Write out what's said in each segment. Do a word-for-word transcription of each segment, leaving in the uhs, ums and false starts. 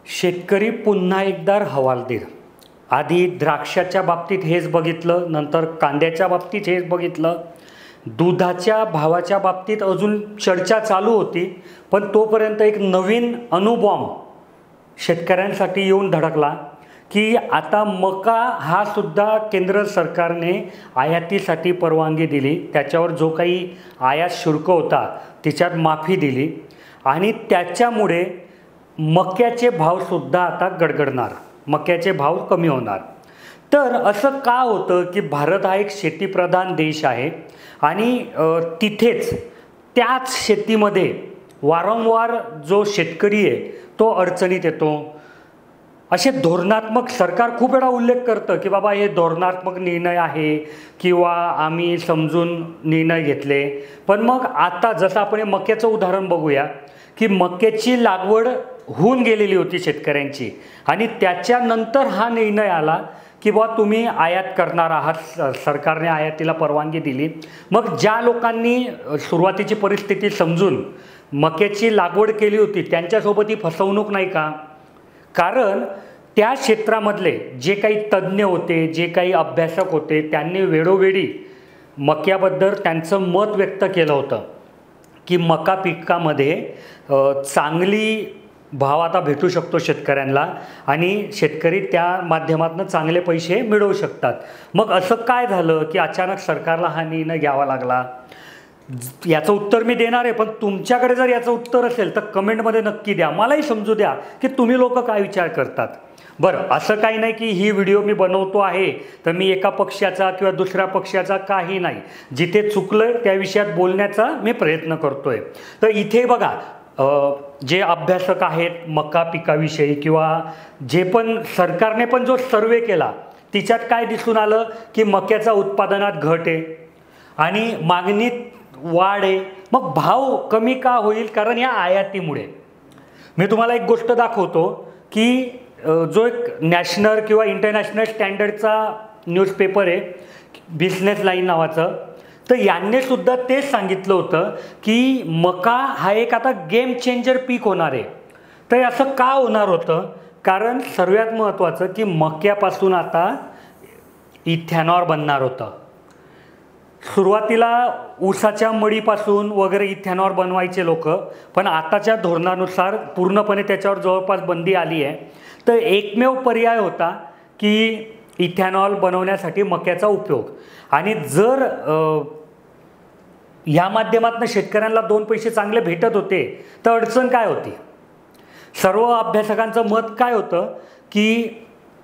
शेतकरी पुन्हा एकदा हवालदिल। आधी द्राक्षाच्या बाबतीत हेच बघितलं, नंतर कांद्याच्या बाबतीत हेच बघितलं, दुधाच्या भावाच्या बाबतीत अजून चर्चा चालू होती, पण तोपर्यंत एक नवीन अणुबॉम्ब शेतकऱ्यांसाठी येऊन धडकला की आता मका हा सुद्धा केंद्र सरकारने आयातीसाठी परवानगी दिली। त्याच्यावर जो काही आयात शुल्क होता त्याच्यात माफी दिली आणि त्याच्यामुळे मक्याचे भावसुद्धा आता गडगडणार, मक्याचे भाव कमी होणार। तर असं का होतं की भारत हा एक शेतीप्रधान देश आहे आणि तिथेच त्याच शेतीमध्ये वारंवार जो शेतकरी आहे तो अडचणीत येतो। असे धोरणात्मक सरकार खूप वेळा उल्लेख करतं की बाबा हे धोरणात्मक निर्णय आहे किंवा आम्ही समजून निर्णय घेतले, पण मग आता जसं आपण हे मक्याचं उदाहरण बघूया की मक्याची लागवड होऊन गेलेली होती शेतकऱ्यांची आणि त्याच्यानंतर हा निर्णय आला की बा तुम्ही आयात करणार आहात, सरकारने आयातीला परवानगी दिली। मग ज्या लोकांनी सुरुवातीची परिस्थिती समजून मक्याची लागवड केली होती त्यांच्यासोबत ही फसवणूक नाही का? कारण त्या क्षेत्रामधले जे काही तज्ज्ञ होते, जे काही अभ्यासक होते, त्यांनी वेळोवेळी मक्याबद्दल त्यांचं मत व्यक्त केलं होतं की मका पिकामध्ये चांगली भाव आता भेटू शकतो शेतकऱ्यांना आणि शेतकरी त्या माध्यमातून चांगले पैसे मिळवू शकतात। मग असं काय झालं की अचानक सरकारला हा निर्णय घ्यावा लागला? याचं उत्तर मी देणार आहे, पण तुमच्याकडे जर याचं उत्तर असेल तर कमेंटमध्ये नक्की द्या, मलाही समजू द्या की तुम्ही लोक काय विचार करतात। बरं, असं काही नाही की ही व्हिडिओ मी बनवतो आहे तर मी एका पक्षाचा किंवा दुसऱ्या पक्षाचा काही नाही, जिथे चुकलं त्या विषयात बोलण्याचा मी प्रयत्न करतोय। तर इथे बघा जे अभ्यासक आहेत मका पिकाविषयी किंवा जे पण सरकारने पण जो सर्वे केला तिच्यात काय दिसून आलं की मक्याचा उत्पादनात घट आहे आणि मागणीत वाढ आहे। मग भाव कमी का होईल? कारण या आयातीमुळे। मी तुम्हाला एक गोष्ट दाखवतो की जो एक नॅशनल किंवा इंटरनॅशनल स्टँडर्डचा न्यूजपेपर आहे बिझनेस लाईन नावाचं, तर यांनी सुद्धा तेच सांगितलं होतं की मका हा एक आता गेम चेंजर पीक होणार आहे। तर असं का होणार होतं? कारण सर्वात महत्त्वाचं की मक्यापासून आता इथेनॉल बनणार होतं। सुरुवातीला ऊसाच्या मळीपासून वगैरे इथेनॉल बनवायचे लोक, पण आताच्या धोरणानुसार पूर्णपणे त्याच्यावर जवळपास बंदी आली आहे। तर एकमेव पर्याय होता की इथेनॉल बनवण्यासाठी मक्याचा उपयोग, आणि जर या माध्यमातून शेतकऱ्यांना दोन पैसे चांगले भेटत होते तर अडचण काय होती? सर्व अभ्यासकांचं मत काय होतं की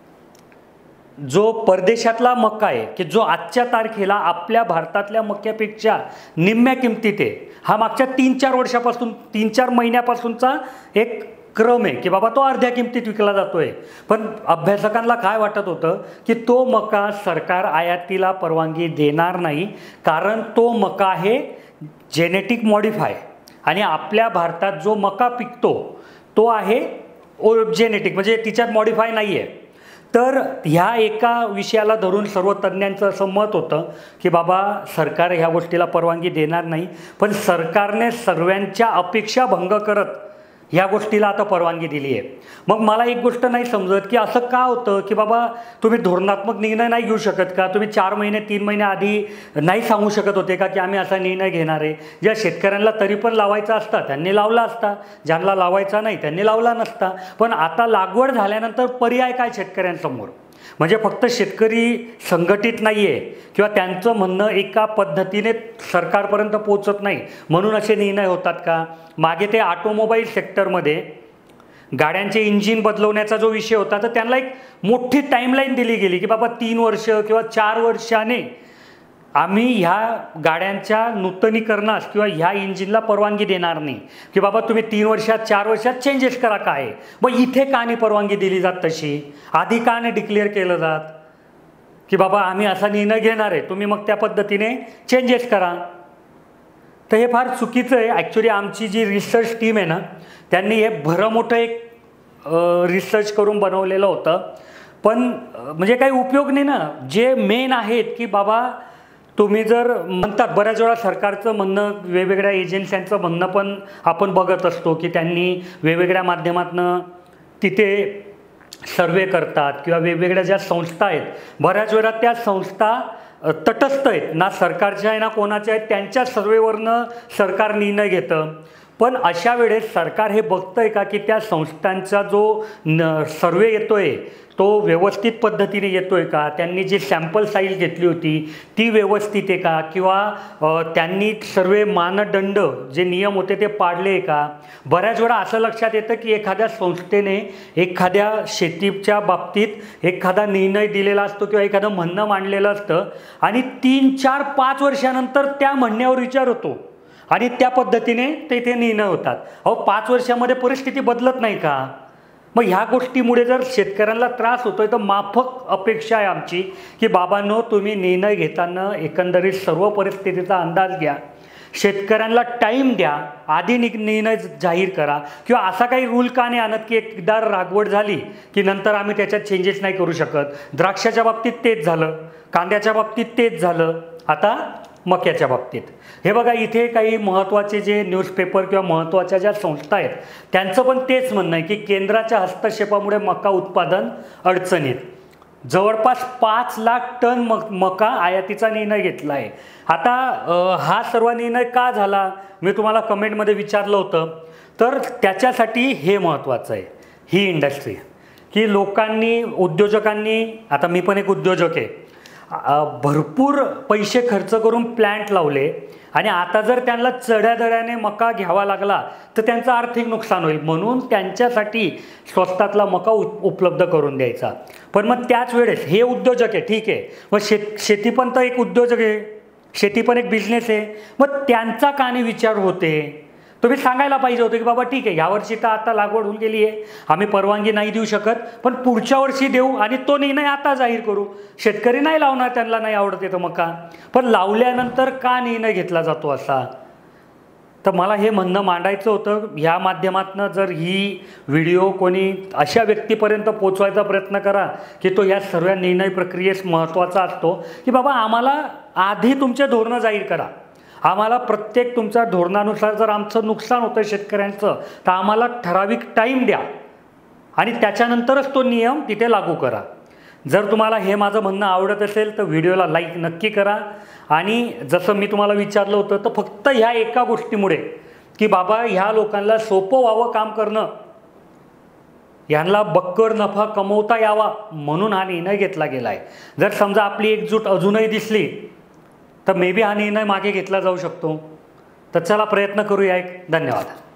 जो परदेशातला मका आहे की जो आजच्या तारखेला आपल्या भारतातल्या मक्यापेक्षा निम्म्या किमतीत आहे, हा मागच्या तीन चार वर्षापासून तीन चार महिन्यापासूनचा एक क्रम आहे की बाबा तो अर्ध्या किमतीत विकला जातोय। पण अभ्यासकांना काय वाटत होतं की तो मका सरकार आयातीला परवानगी देणार नाही, कारण तो मका आहे जेनेटिक मॉडिफाय आणि आपल्या भारतात जो मका पिकतो तो आहे जेनेटिक, म्हणजे तिच्यात मॉडिफाय नाही आहे। तर ह्या एका विषयाला धरून सर्व तज्ज्ञांचं असं मत होतं की बाबा सरकार ह्या गोष्टीला परवानगी देणार नाही, पण सरकारने सर्वांच्या अपेक्षा भंग करत ह्या गोष्टीला आता परवानगी दिली आहे। मग मला एक गोष्ट नाही समजत की असं का होतं की बाबा तुम्ही धोरणात्मक निर्णय नाही घेऊ शकत का? तुम्ही चार महिने तीन महिने आधी नाही सांगू शकत होते का की आम्ही असा निर्णय घेणार आहे? ज्या शेतकऱ्यांना तरी पण लावायचा असता त्यांनी लावला असता, ज्यांना लावायचा नाही त्यांनी लावला नसता। पण आता लागवड झाल्यानंतर पर्याय काय शेतकऱ्यांसमोर? म्हणजे फक्त शेतकरी संघटित नाही आहे किंवा त्यांचं म्हणणं एका पद्धतीने सरकारपर्यंत पोहोचत नाही म्हणून असे निर्णय होतात का? मागे ते ऑटोमोबाईल सेक्टरमध्ये गाड्यांचे इंजिन बदलवण्याचा जो विषय होता तर त्यांना एक मोठी टाईमलाईन दिली गेली की बाबा तीन वर्ष किंवा चार वर्षाने आम्ही ह्या गाड्यांच्या नूतनीकरणास किंवा ह्या इंजिनला परवानगी देणार नाही की बाबा तुम्ही तीन वर्षात चार वर्षात चेंजेस करा। काय मग इथे का नाही परवानगी दिली जात? तशी आधी का नाही डिक्लेअर केलं जात की बाबा आम्ही असा निर्णय घेणार आहे, तुम्ही मग त्या पद्धतीने चेंजेस करा? तर हे फार चुकीचं आहे। ॲक्च्युली आमची जी रिसर्च टीम आहे ना त्यांनी हे भरं मोठं एक रिसर्च करून बनवलेलं होतं, पण म्हणजे काही उपयोग नाही ना। जे मेन आहेत की बाबा तुम्ही जर म्हणतात, बऱ्याच वेळा सरकारचं म्हणणं वेगवेगळ्या एजन्स्यांचं म्हणणं पण आपण बघत असतो की त्यांनी वेगवेगळ्या माध्यमातून तिथे सर्वे करतात किंवा वेगवेगळ्या ज्या संस्था आहेत, बऱ्याच वेळा त्या संस्था तटस्थ आहेत, ना सरकारच्या आहे ना कोणाच्या आहेत, त्यांच्या सर्वेवरनं सरकार निर्णय घेतं. पण अशा वेळेस सरकार हे बघतं आहे का की त्या संस्थांचा जो न सर्वे येतो आहे तो व्यवस्थित पद्धतीने येतो आहे का, त्यांनी जी सॅम्पल साईज घेतली होती ती व्यवस्थित आहे का, किंवा त्यांनी सर्व मानदंड जे नियम होते ते पाळले आहे का. बऱ्याच वेळा असं लक्षात येतं की एखाद्या संस्थेने एखाद्या शेतीच्या बाबतीत एखादा निर्णय दिलेला असतो किंवा एखादं म्हणणं मांडलेलं असतं आणि तीन चार पाच वर्षानंतर त्या म्हणण्यावर विचार होतो आणि त्या पद्धतीने ते ते निर्णय होतात. अहो पाच वर्षामध्ये परिस्थिती बदलत नाही का. मग ह्या गोष्टीमुळे जर शेतकऱ्यांना त्रास होतोय तर माफक अपेक्षा आहे आमची की बाबांनो तुम्ही निर्णय घेताना एकंदरीत सर्व परिस्थितीचा अंदाज घ्या, शेतकऱ्यांना टाईम द्या, आधी नि निर्णय जाहीर करा. किंवा असा काही रूल का नाही आणत की एकदा लागवड झाली की नंतर आम्ही त्याच्यात चेंजेस नाही करू शकत. द्राक्षाच्या बाबतीत तेच झालं, कांद्याच्या बाबतीत तेच झालं, आता मक्याच्या बाबतीत. हे बघा इथे काही महत्त्वाचे जे न्यूजपेपर किंवा महत्त्वाच्या ज्या संस्था आहेत त्यांचं पण तेच म्हणणं आहे की केंद्राच्या हस्तक्षेपामुळे मका उत्पादन अडचणीत. जवळपास पाच लाख टन मक मका आयातीचा निर्णय घेतला आहे. आता हा सर्व निर्णय का झाला मी तुम्हाला कमेंटमध्ये विचारलं होतं, तर त्याच्यासाठी हे महत्त्वाचं आहे ही इंडस्ट्री की लोकांनी उद्योजकांनी, आता मी पण एक उद्योजक आहे, भरपूर पैसे खर्च करून प्लॅन्ट लावले आणि आता जर त्यांना चढ्या दराने मका घ्यावा लागला तर त्यांचं आर्थिक नुकसान होईल. म्हणून त्यांच्यासाठी स्वस्तातला मका उपलब्ध करून द्यायचा. पण मग त्याच वेळेस हे उद्योजक आहे, ठीक आहे, मग शेत शेती पण तर एक उद्योजक आहे, शेती पण एक बिझनेस आहे, मग त्यांचा का नाही विचार होते. तुम्ही सांगायला पाहिजे होतं की बाबा ठीक आहे यावर्षी तर आता लागवड होऊन गेली आहे, आम्ही परवानगी नाही देऊ शकत, पण पुढच्या वर्षी देऊ आणि तो निर्णय आता जाहीर करू. शेतकरी नाही लावणार, त्यांना नाही आवडत येतं मका, पण लावल्यानंतर का निर्णय घेतला जातो असा. तर मला हे म्हणणं मांडायचं होतं. ह्या माध्यमातून जर ही व्हिडिओ कोणी अशा व्यक्तीपर्यंत पोचवायचा प्रयत्न करा की तो या सर्व निर्णय प्रक्रियेस महत्त्वाचा असतो की बाबा आम्हाला आधी तुमचे धोरणं जाहीर करा, आम्हाला प्रत्येक तुमच्या धोरणानुसार जर आमचं नुकसान होतं शेतकऱ्यांचं तर आम्हाला ठराविक टाईम द्या आणि त्याच्यानंतरच तो नियम तिथे लागू करा. जर तुम्हाला हे माझं म्हणणं आवडत असेल तर व्हिडिओला लाईक नक्की करा. आणि जसं मी तुम्हाला विचारलं होतं तर फक्त ह्या एका गोष्टीमुळे की बाबा ह्या लोकांना सोपं व्हावं काम करणं, यांना बक्कड नफा कमवता यावा म्हणून हा निर्णय घेतला गेला आहे. जर समजा आपली एकजूट अजूनही दिसली तर मे बी हा निर्णय मागे घेतला जाऊ शकतो. तर चला प्रयत्न करूया. एक धन्यवाद.